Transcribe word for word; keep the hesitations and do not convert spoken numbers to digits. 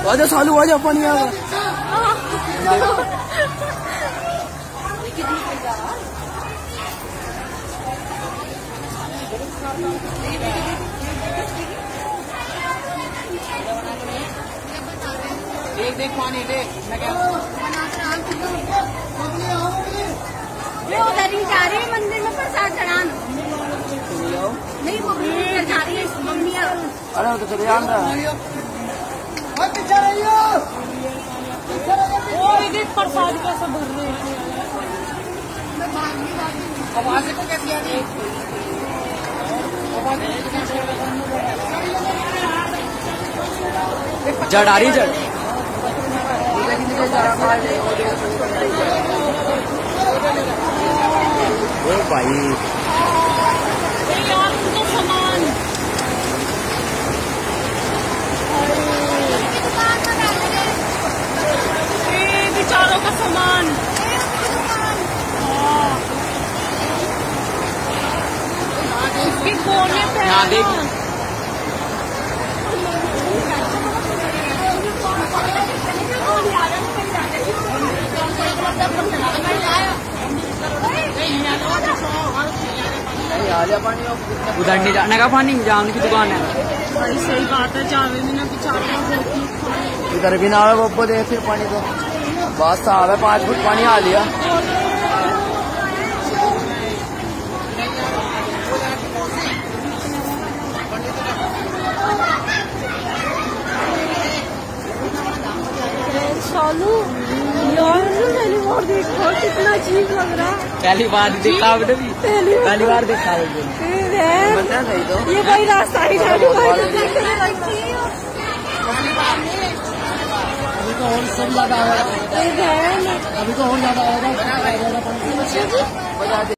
आजा सालू आजा पानी आ गया। देख देख पानी देख मैं क्या उधर ही जा रही है मंदिर में प्रसाद चढ़ान। नहीं वो जा रही है मम्मियाँ। अरे वो तो चले जान रहा प्रसाद कैसे भर रहे हैं को कैसे जड़ आ रही जड़ ओ भाई यार उनका सामान बेचारों का सामान इसके कोने पे यहाँ देख आजा पानी उधर नहीं जाने का पानी जहाँ उनकी दुकान है। भाई सही बात है जावेद ने बेचारे इधर भी ना आवे बब्बो दे फिर पानी तो बस साहब है पाँच फुट पानी आ लिया। सालू यार पहली बार देखा कितना अजीब लग रहा है। पहली बार देखा आपने भी पहली बार देखा तो ये वही रास्ता ही था अभी तो और सब ज्यादा अभी तो और ज्यादा